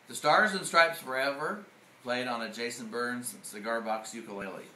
The Stars and Stripes Forever, played on a Jason Burns cigar box ukulele.